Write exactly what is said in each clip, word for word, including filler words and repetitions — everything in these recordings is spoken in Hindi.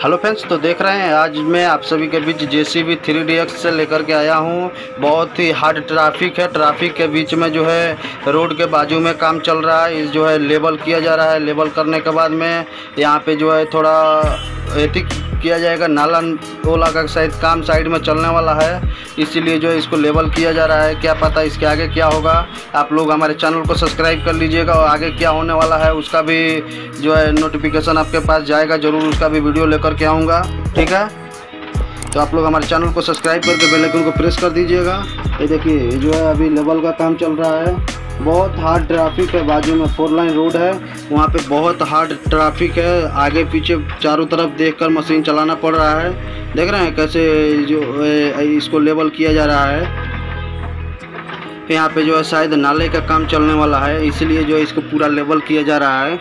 हेलो फ्रेंड्स, तो देख रहे हैं आज मैं आप सभी के बीच जेसीबी थ्री डी एक्स से लेकर के आया हूं। बहुत ही हार्ड ट्रैफिक है। ट्रैफिक के बीच में जो है रोड के बाजू में काम चल रहा है। इस जो है लेवल किया जा रहा है। लेवल करने के बाद में यहां पे जो है थोड़ा एथिक किया जाएगा। नाला ओला का शायद काम साइड में चलने वाला है, इसीलिए जो है इसको लेवल किया जा रहा है। क्या पता इसके आगे क्या होगा। आप लोग हमारे चैनल को सब्सक्राइब कर लीजिएगा और आगे क्या होने वाला है उसका भी जो है नोटिफिकेशन आपके पास जाएगा। ज़रूर उसका भी वीडियो लेकर के आऊँगा, ठीक है। तो आप लोग हमारे चैनल को सब्सक्राइब करके बेल आइकन को प्रेस कर दीजिएगा। ये देखिए, ये जो है अभी लेवल का काम चल रहा है। बहुत हार्ड ट्रैफिक है। बाजू में फोर लाइन रोड है, वहाँ पे बहुत हार्ड ट्रैफिक है। आगे पीछे चारों तरफ देखकर मशीन चलाना पड़ रहा है। देख रहे हैं कैसे जो इसको लेवल किया जा रहा है। यहाँ पे जो है शायद नाले का काम चलने वाला है, इसलिए जो है इसको पूरा लेवल किया जा रहा है।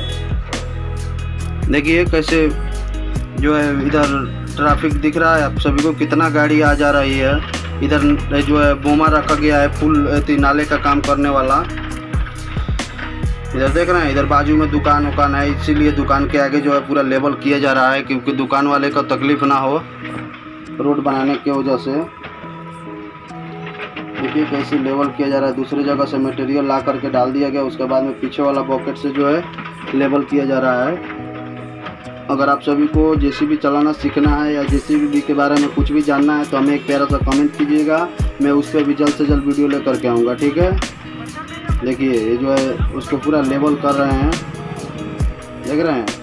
देखिए कैसे जो है इधर ट्रैफिक दिख रहा है आप सभी को, कितना गाड़ी आ जा रही है। इधर जो है बोमा रखा गया है पुल नाले का काम करने वाला। इधर देख रहे हैं, इधर बाजू में दुकान उकान है, इसीलिए दुकान के आगे जो है पूरा लेवल किया जा रहा है, क्योंकि दुकान वाले को तकलीफ ना हो रोड बनाने की वजह से। देखिए कैसे लेवल किया जा रहा है। दूसरी जगह से मटेरियल ला करके डाल दिया गया, उसके बाद में पीछे वाला बॉकेट से जो है लेवल किया जा रहा है। अगर आप सभी को जेसीबी चलाना सीखना है या जेसीबी के बारे में कुछ भी जानना है तो हमें एक प्यारा सा कमेंट कीजिएगा। मैं उस पर भी जल्द से जल्द वीडियो लेकर के आऊँगा, ठीक है। देखिए ये जो है उसको पूरा लेवल कर रहे हैं, देख रहे हैं।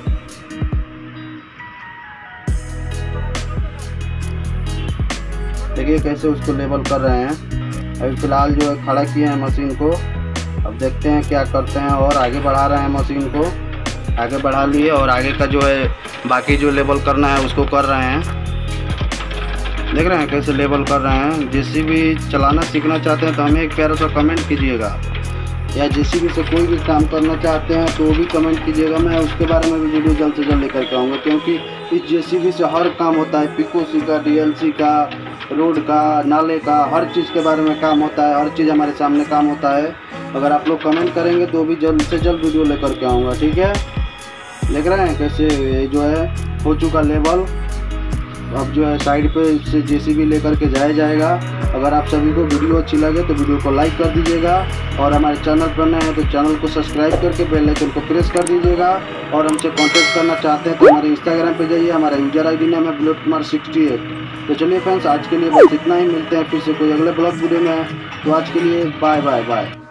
देखिए कैसे उसको लेवल कर रहे हैं। अभी फ़िलहाल जो है खड़ा किए हैं मशीन को। अब देखते हैं क्या करते हैं, और आगे बढ़ा रहे हैं मशीन को। आगे बढ़ा लिए और आगे का जो है बाकी जो लेवल करना है उसको कर रहे हैं। देख रहे हैं कैसे लेवल कर रहे हैं। जेसीबी चलाना सीखना चाहते हैं तो हमें एक प्यारा सा कमेंट कीजिएगा, या जेसीबी से कोई भी काम करना चाहते हैं तो वो भी कमेंट कीजिएगा। मैं उसके बारे में भी वीडियो जल्द से जल्द लेकर के आऊँगा, क्योंकि इस जेसीबी से हर काम होता है। पिकोसी का, डीएलसी का, रोड का, नाले का, हर चीज़ के बारे में काम होता है। हर चीज़ हमारे सामने काम होता है। अगर आप लोग कमेंट करेंगे तो भी जल्द से जल्द वीडियो लेकर के आऊँगा, ठीक है। देख रहे हैं कैसे जो है हो चुका लेवल। अब जो है साइड पे से जेसीबी लेकर के जाया जाएगा। अगर आप सभी को वीडियो अच्छी लगे तो वीडियो को लाइक कर दीजिएगा, और हमारे चैनल पर नए हैं तो चैनल को सब्सक्राइब करके बेल आइकन को प्रेस कर दीजिएगा। और हमसे कांटेक्ट करना चाहते हैं तो हमारे इंस्टाग्राम पे जाइए। हमारा यूजर आई डी नाम है बुलेट कुमार सिक्सटी एट। तो चलिए फ्रेंड्स, आज के लिए बस इतना ही। मिलते हैं फिर से कोई अगले ब्लॉग वीडियो में। तो आज के लिए बाय बाय बाय।